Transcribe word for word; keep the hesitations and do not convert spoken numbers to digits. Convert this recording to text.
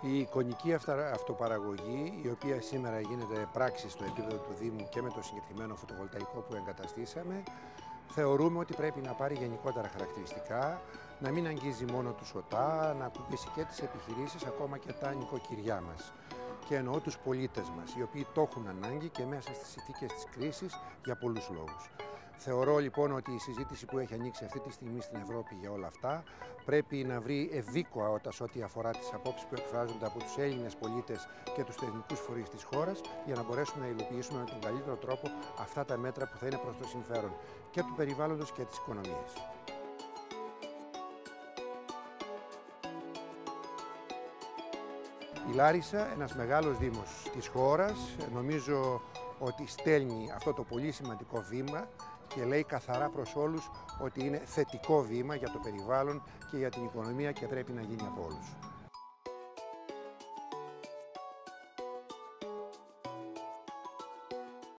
Η εικονική αυτοπαραγωγή, η οποία σήμερα γίνεται πράξη στο επίπεδο του Δήμου και με το συγκεκριμένο φωτοβολταϊκό που εγκαταστήσαμε, θεωρούμε ότι πρέπει να πάρει γενικότερα χαρακτηριστικά, να μην αγγίζει μόνο τους ΟΤΑ, να ακουμπήσει και τις επιχειρήσεις, ακόμα και τα νοικοκυριά μας. Και εννοώ τους πολίτες μας, οι οποίοι το έχουν ανάγκη και μέσα στις συνθήκες της κρίσης για πολλούς λόγους. Θεωρώ λοιπόν ότι η συζήτηση που έχει ανοίξει αυτή τη στιγμή στην Ευρώπη για όλα αυτά πρέπει να βρει ευήκοα σε ό,τι αφορά τις απόψεις που εκφράζονται από τους Έλληνες πολίτες και τους θεσμικούς φορείς της χώρας, για να μπορέσουμε να υλοποιήσουμε με τον καλύτερο τρόπο αυτά τα μέτρα που θα είναι προς το συμφέρον και του περιβάλλοντος και της οικονομίας. Η Λάρισα, ένας μεγάλος δήμος της χώρας, νομίζω ότι στέλνει αυτό το πολύ σημαντικό βήμα και λέει καθαρά προς όλους ότι είναι θετικό βήμα για το περιβάλλον και για την οικονομία και πρέπει να γίνει από όλους.